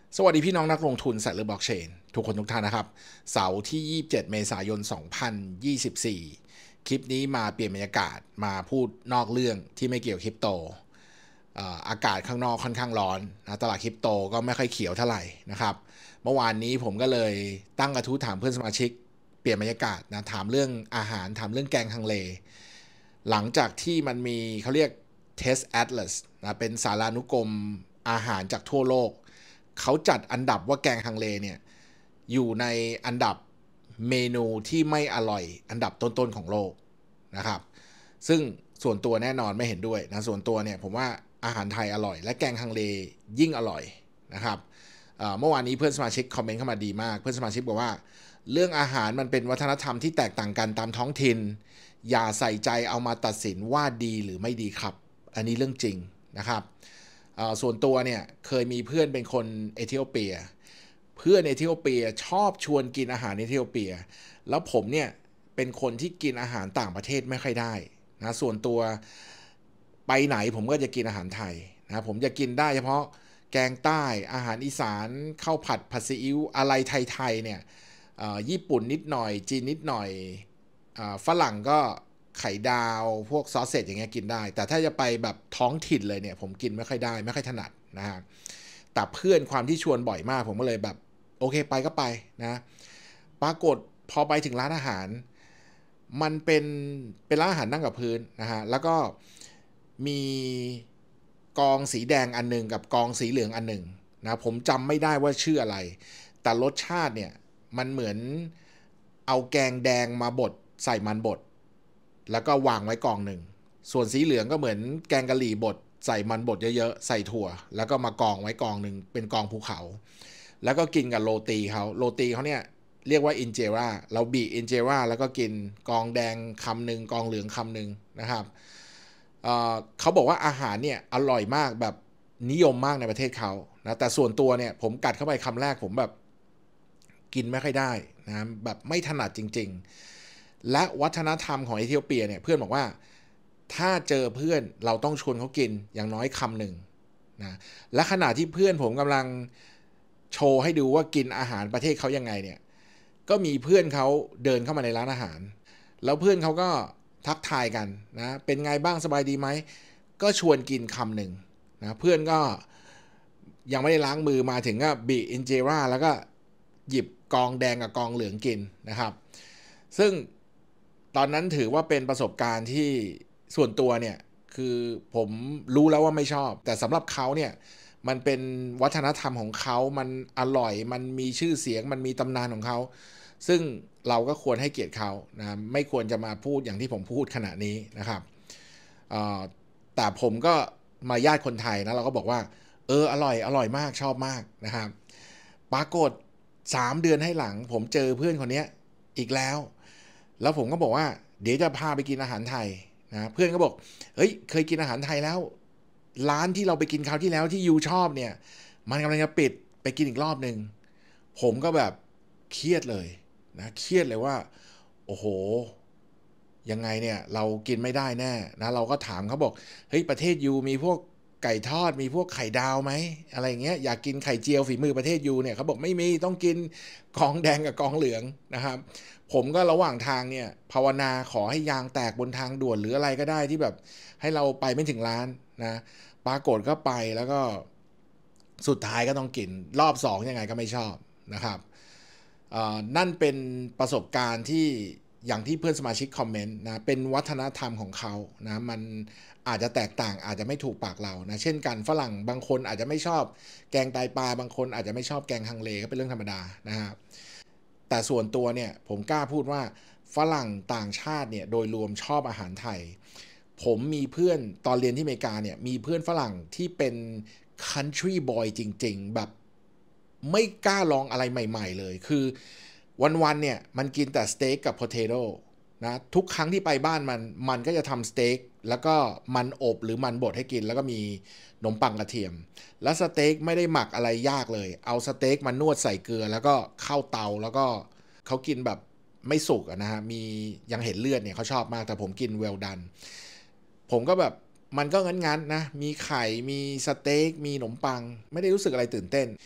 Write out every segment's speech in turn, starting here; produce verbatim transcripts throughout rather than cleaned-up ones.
สวัสดีพี่น้องนักลงทุนสายเรือบล็อกเชนทุกคนทุกท่านนะครับเสาร์ที่ยี่สิบเจ็ดเมษายนสองพันยี่สิบสี่คลิปนี้มาเปลี่ยนบรรยากาศมาพูดนอกเรื่องที่ไม่เกี่ยวคริปโตอากาศข้างนอกค่อนข้างร้อนนะตลาดคริปโตก็ไม่ค่อยเขียวเท่าไหร่นะครับเมื่อวานนี้ผมก็เลยตั้งกระทู้ถามเพื่อนสมาชิกเปลี่ยนบรรยากาศนะถามเรื่องอาหารถามเรื่องแกงฮังเลหลังจากที่มันมีเขาเรียก Taste Atlas นะเป็นสารานุกรมอาหารจากทั่วโลกเขาจัดอันดับว่าแกงฮังเลเนี่ยอยู่ในอันดับเมนูที่ไม่อร่อยอันดับต้นๆของโลกนะครับซึ่งส่วนตัวแน่นอนไม่เห็นด้วยนะส่วนตัวเนี่ยผมว่าอาหารไทยอร่อยและแกงฮังเลยิ่งอร่อยนะครับเมื่อวานนี้เพื่อนสมาชิกคอมเมนต์เข้ามาดีมากเพื่อนสมาชิกบอกว่าเรื่องอาหารมันเป็นวัฒนธรรมที่แตกต่างกันตามท้องถิ่นอย่าใส่ใจเอามาตัดสินว่าดีหรือไม่ดีครับอันนี้เรื่องจริงนะครับส่วนตัวเนี่ยเคยมีเพื่อนเป็นคนเอธิโอเปียเพื่อนเอธิโอเปียชอบชวนกินอาหารเอธิโอเปียแล้วผมเนี่ยเป็นคนที่กินอาหารต่างประเทศไม่ค่อยได้นะส่วนตัวไปไหนผมก็จะกินอาหารไทยนะผมจะกินได้เฉพาะแกงใต้อาหารอีสานข้าวผัดผัดซีอิ๊วอะไรไทยๆเนี่ยญี่ปุ่นนิดหน่อยจีนนิดหน่อยฝรั่งก็ไข่ดาวพวกซอสเสร็จอย่างเงี้ยกินได้แต่ถ้าจะไปแบบท้องถิ่นเลยเนี่ยผมกินไม่ค่อยได้ไม่ค่อยถนัดนะฮะแต่เพื่อนความที่ชวนบ่อยมากผมก็เลยแบบโอเคไปก็ไปนะปรากฏพอไปถึงร้านอาหารมันเป็นเป็นร้านอาหารนั่งกับพื้นนะฮะแล้วก็มีกองสีแดงอันหนึ่งกับกองสีเหลืองอันหนึ่งนะผมจำไม่ได้ว่าชื่ออะไรแต่รสชาติเนี่ยมันเหมือนเอาแกงแดงมาบดใส่มันบดแล้วก็วางไว้กองหนึ่งส่วนสีเหลืองก็เหมือนแกงกะหรี่บดใส่มันบดเยอะๆใส่ถั่วแล้วก็มากองไว้กองหนึ่งเป็นกองภูเขาแล้วก็กินกับโรตีเขาโรตีเขาเนี่ยเรียกว่าอินเจราเราบีอินเจราแล้วก็กินกองแดงคำหนึ่งกองเหลืองคำหนึ่งนะครับ เอ่อเขาบอกว่าอาหารเนี่ยอร่อยมากแบบนิยมมากในประเทศเขานะแต่ส่วนตัวเนี่ยผมกัดเข้าไปคำแรกผมแบบกินไม่ค่อยได้นะแบบไม่ถนัดจริงๆและวัฒนธรรมของเอธิโอเปียเนี่ยเพื่อนบอกว่าถ้าเจอเพื่อนเราต้องชวนเขากินอย่างน้อยคำหนึ่งนะและขณะที่เพื่อนผมกำลังโชว์ให้ดูว่ากินอาหารประเทศเขายังไงเนี่ยก็มีเพื่อนเขาเดินเข้ามาในร้านอาหารแล้วเพื่อนเขาก็ทักทายกันนะเป็นไงบ้างสบายดีไหมก็ชวนกินคำหนึ่งนะเพื่อนก็ยังไม่ได้ล้างมือมาถึงก็บีอินเจราแล้วก็หยิบกองแดงกับกองเหลืองกินนะครับซึ่งตอนนั้นถือว่าเป็นประสบการณ์ที่ส่วนตัวเนี่ยคือผมรู้แล้วว่าไม่ชอบแต่สำหรับเขาเนี่ยมันเป็นวัฒนธรรมของเขามันอร่อยมันมีชื่อเสียงมันมีตำนานของเขาซึ่งเราก็ควรให้เกียรติเขานะไม่ควรจะมาพูดอย่างที่ผมพูดขณะนี้นะครับแต่ผมก็มาญาติคนไทยนะเราก็บอกว่าเอออร่อยอร่อยมากชอบมากนะครับปรากฏสามเดือนให้หลังผมเจอเพื่อนคนนี้อีกแล้วแล้วผมก็บอกว่าเดี๋ยวจะพาไปกินอาหารไทยนะเพื่อนก็บอกเฮ้ยเคยกินอาหารไทยแล้วร้านที่เราไปกินคราวที่แล้วที่ยูชอบเนี่ยมันกำลังจะปิดไปกินอีกรอบหนึ่งผมก็แบบเครียดเลยนะเครียดเลยว่าโอ้โหยังไงเนี่ยเรากินไม่ได้แน่นะเราก็ถามเขาบอกเฮ้ยประเทศยูมีพวกไก่ทอดมีพวกไข่ดาวไหมอะไรเงี้ยอยากกินไข่เจียวฝีมือประเทศยูเนี่ยเขาบอกไม่มีต้องกินกองแดงกับกองเหลืองนะครับผมก็ระหว่างทางเนี่ยภาวนาขอให้ยางแตกบนทางด่วนหรืออะไรก็ได้ที่แบบให้เราไปไม่ถึงร้านนะปรากฏก็ไปแล้วก็สุดท้ายก็ต้องกินรอบสองยังไงก็ไม่ชอบนะครับนั่นเป็นประสบการณ์ที่อย่างที่เพื่อนสมาชิกคอมเมนต์นะเป็นวัฒนธรรมของเขานะมันอาจจะแตกต่างอาจจะไม่ถูกปากเรานะเช่นกันฝรั่งบางคนอาจจะไม่ชอบแกงไตปลาบางคนอาจจะไม่ชอบแกงฮังเลก็เป็นเรื่องธรรมดานะฮะแต่ส่วนตัวเนี่ยผมกล้าพูดว่าฝรั่งต่างชาติเนี่ยโดยรวมชอบอาหารไทยผมมีเพื่อนตอนเรียนที่อเมริกาเนี่ยมีเพื่อนฝรั่งที่เป็น country boy จริงๆแบบไม่กล้าลองอะไรใหม่ๆเลยคือวันๆเนี่ยมันกินแต่สเต็กกับโพเทโต้นะทุกครั้งที่ไปบ้านมันมันก็จะทำสเต็กแล้วก็มันอบหรือมันบดให้กินแล้วก็มีขนมปังกระเทียมแล้วสเต็กไม่ได้หมักอะไรยากเลยเอาสเต็กมานวดใส่เกลือแล้วก็เข้าเตาแล้วก็เขากินแบบไม่สุกนะฮะมียังเห็นเลือดเนี่ยเขาชอบมากแต่ผมกินเวลดันผมก็แบบมันก็งั้นๆนะมีไข่มีสเต็กมีขนมปังไม่ได้รู้สึกอะไรตื่นเต้น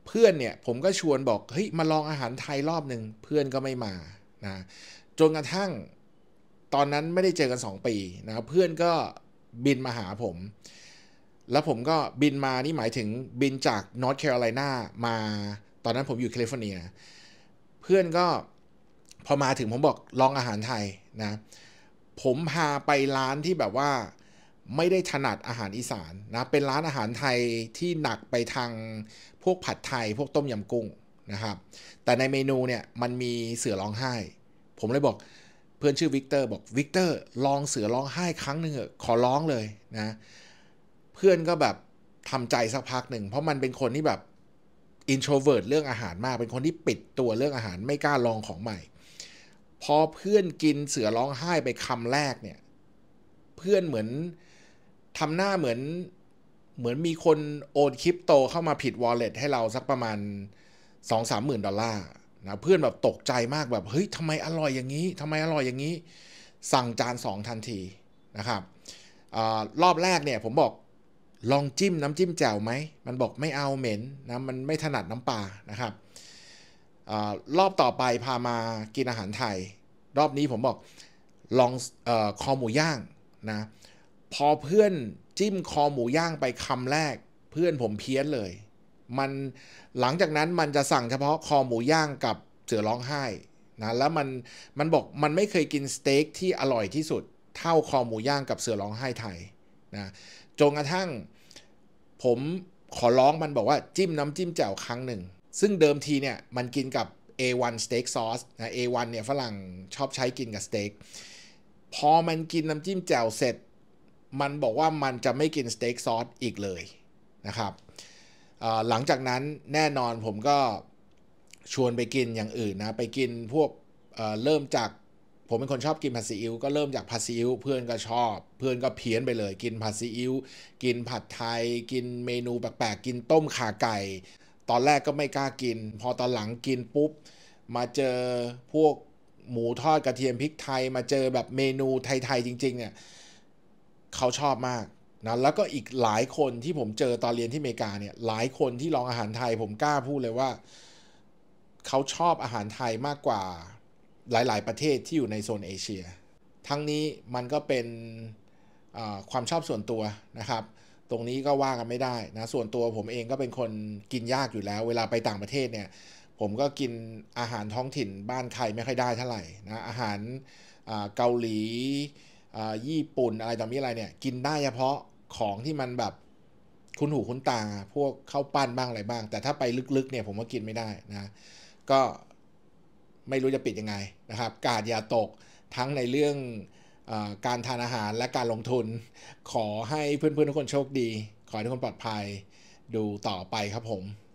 เพื่อนเนี่ยผมก็ชวนบอกเฮ้ยมาลองอาหารไทยรอบหนึ่งเพื่อนก็ไม่มานะจนกระทั่งตอนนั้นไม่ได้เจอกันสองปีนะเพื่อนก็บินมาหาผมแล้วผมก็บินมานี่หมายถึงบินจากนอร์ทแคโรไลนามาตอนนั้นผมอยู่แคลิฟอร์เนียเพื่อนก็พอมาถึงผมบอกลองอาหารไทยนะผมพาไปร้านที่แบบว่าไม่ได้ถนัดอาหารอีสานนะเป็นร้านอาหารไทยที่หนักไปทางพวกผัดไทยพวกต้มยำกุ้งนะครับแต่ในเมนูเนี่ยมันมีเสือร้องไห้ผมเลยบอกเพื่อนชื่อวิกเตอร์บอกวิกเตอร์ลองเสือร้องไห้ครั้งหนึ่งขอร้องเลยนะเพื่อนก็แบบทำใจสักพักหนึ่งเพราะมันเป็นคนที่แบบ introvert เรื่องอาหารมากเป็นคนที่ปิดตัวเรื่องอาหารไม่กล้าลองของใหม่พอเพื่อนกินเสือร้องไห้ไปคำแรกเนี่ยเพื่อนเหมือนทำหน้าเหมือนเหมือนมีคนโอนคริปโตเข้ามาผิด wallet ให้เราสักประมาณ สองถึงสามหมื่น ดอลลาร์นะเพื่อนแบบตกใจมากแบบเฮ้ยทำไมอร่อยอย่างนี้ทำไมอร่อยอย่างนี้สั่งจานสองทันทีนะครับอรอบแรกเนี่ยผมบอกลองจิ้มน้ำจิ้มแจ่วไหมมันบอกไม่เอาเหม็นนะมันไม่ถนัดน้ำปลานะครับอรอบต่อไปพามากินอาหารไทยรอบนี้ผมบอกลองเอ่อคอหมูย่างนะพอเพื่อนจิ้มคอหมูย่างไปคำแรกเพื่อนผมเพี้ยนเลยมันหลังจากนั้นมันจะสั่งเฉพาะคอหมูย่างกับเสือร้องไห้นะแล้วมันมันบอกมันไม่เคยกินสเต็กที่อร่อยที่สุดเท่าคอหมูย่างกับเสือร้องไห้ไทยนะจนกระทั่งผมขอร้องมันบอกว่าจิ้มน้ำจิ้มแจ่วครั้งหนึ่งซึ่งเดิมทีเนี่ยมันกินกับ เอ วัน Steak Sauce นะ เอ วัน เนี่ยฝรั่งชอบใช้กินกับสเต็กพอมันกินน้ำจิ้มแจ่วเสร็จมันบอกว่ามันจะไม่กินสเต็กซอสอีกเลยนะครับหลังจากนั้นแน่นอนผมก็ชวนไปกินอย่างอื่นนะไปกินพวก เ, เริ่มจากผมเป็นคนชอบกินผัดซีอิ๊วก็เริ่มจากผัดซีอิ๊วเพื่อนก็ชอบเพื่อนก็เพี้ยนไปเลยกินผัดซีอิ๊วกินผัดไทยกินเมนูแปลกๆกินต้มข่าไก่ตอนแรกก็ไม่กล้ากินพอตอนหลังกินปุ๊บมาเจอพวกหมูทอดกระเทียมพริกไทยมาเจอแบบเมนูไทยๆจริงๆเนี่ยเขาชอบมากนะแล้วก็อีกหลายคนที่ผมเจอตอนเรียนที่อเมริกาเนี่ยหลายคนที่ลองอาหารไทยผมกล้าพูดเลยว่าเขาชอบอาหารไทยมากกว่าหลายๆประเทศที่อยู่ในโซนเอเชียทั้งนี้มันก็เป็นความชอบส่วนตัวนะครับตรงนี้ก็ว่ากันไม่ได้นะส่วนตัวผมเองก็เป็นคนกินยากอยู่แล้วเวลาไปต่างประเทศเนี่ยผมก็กินอาหารท้องถิ่นบ้านใครไม่ค่อยได้เท่าไหร่นะอาหารเกาหลีญี่ปุ่นอะไรต่อมีอะไรเนี่ยกินได้เฉพาะของที่มันแบบคุ้นหูคุ้นตาพวกข้าวปั้นบ้างอะไรบ้างแต่ถ้าไปลึกๆเนี่ยผมก็กินไม่ได้นะก็ไม่รู้จะปิดยังไงนะครับกาดอย่าตกทั้งในเรื่องการทานอาหารและการลงทุนขอให้เพื่อนๆทุกคนโชคดีขอให้ทุกคนปลอดภัยดูต่อไปครับผม